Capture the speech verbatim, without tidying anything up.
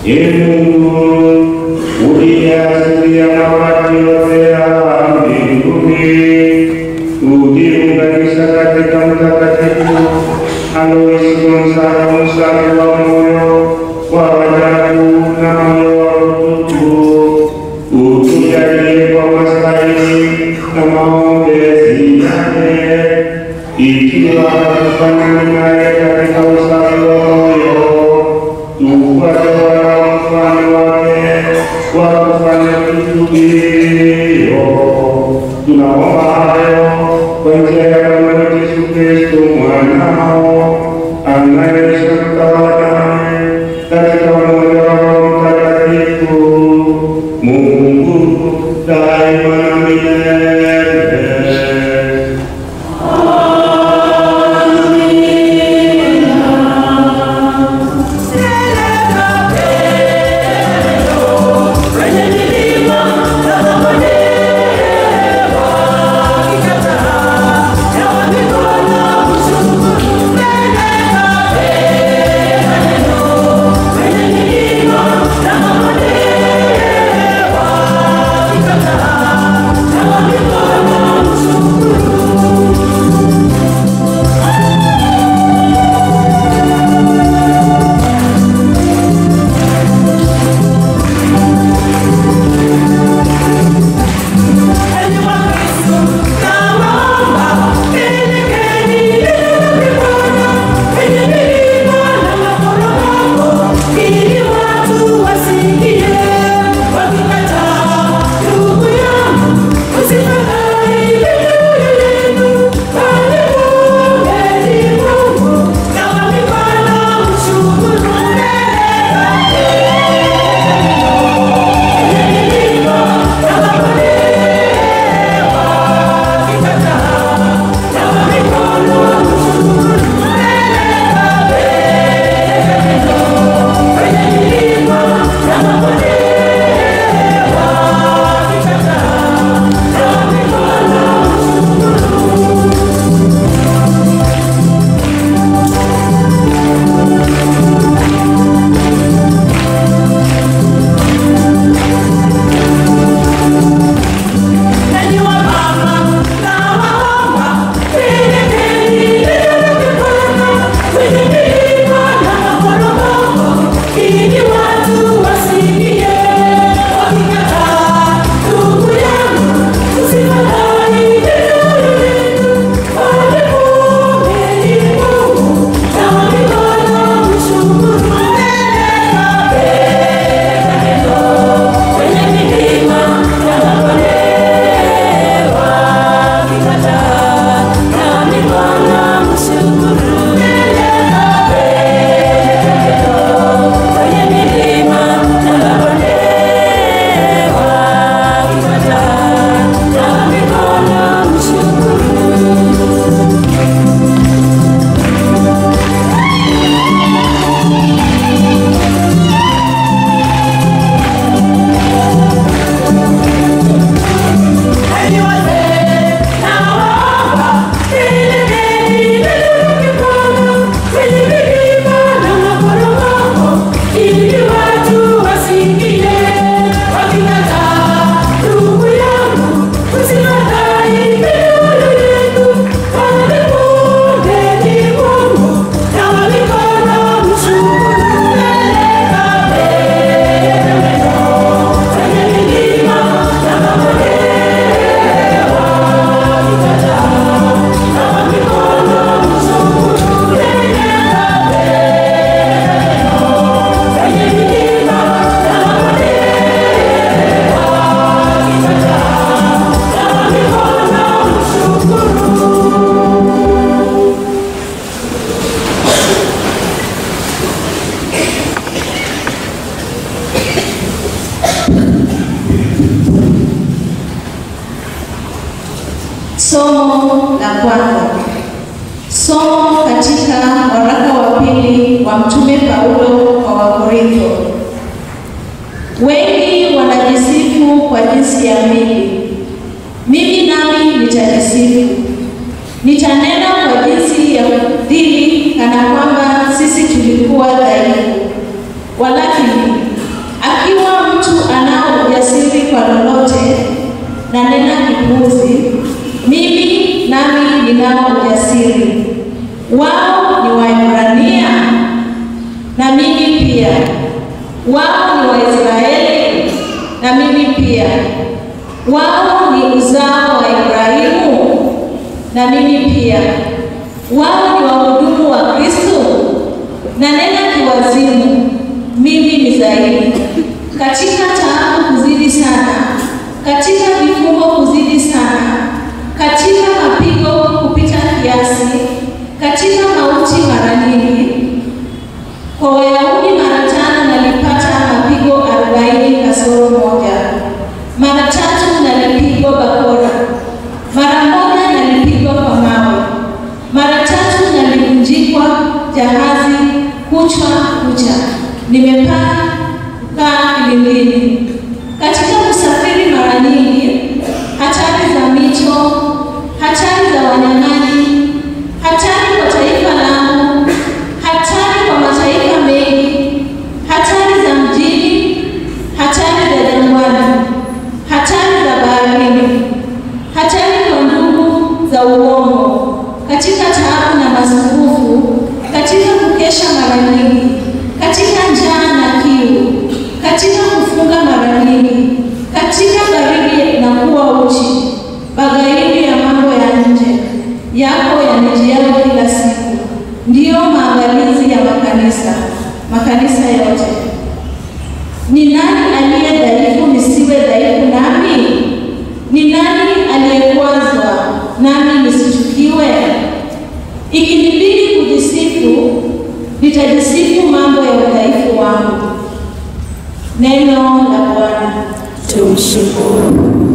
Somo la kwanza. Somo katika waraka wa pili wa Mtume Paulo kwa Wakorintho. Wengi wanajisifu kwa jinsi ya mwili. Mimi nami nitajisifu. Nitanena kwa jinsi ya dini kana kwamba sisi tulikuwa dhaifu. Walakini wananena kipuzi, mimi nami ninao ujasiri. Wao ni Waebrania na mimi pia. Wao ni Waisraeli na mimi pia. Wao ni uzao wa Ibrahimu na mimi pia. Wao ni wahudumu wa Kristo na nena kiwazimu, mimi ni zaidi. Katika taabu kuzidi sana, katika vifungo kuzidi sana, katika mapigo kupita kiasi, katika mauti mara nyingi. Kwa Wayahudi mara tano nalipata mapigo arobaini kasoro moja. Mara tatu nalipigwa bakora. Mara moja nalipigwa kwa mawe. Mara tatu nalivunjikwa jahazi kuchwa kucha. Nimepaa kukaa kilindini. Katika kusafiri mara nyingi, hatari za mito, hatari za wanyang'anyi, hatari kwa taifa langu, hatari kwa mataifa mengi, hatari za mjini, hatari za jangwani, hatari za baharini, hatari kwa ndugu za uongo, katika taabu na masumbufu, katika kukesha mara nyingi, katika njaa na kiu, katika kufunga mara nyingi, katika baridi na kuwa uchi. Bagaidi ya mambo ya nje yako yanijiao kila siku, ndiyo maangalizi ya makanisa, makanisa yote. Ni nani aliye dhaifu nisiwe dhaifu nami? Ni nani aliyekwazwa nami nisichukiwe? Ikinibidi kujisifu, nitajisifu mambo ya udhaifu wangu. Neno la Bwana. Tumshukuru.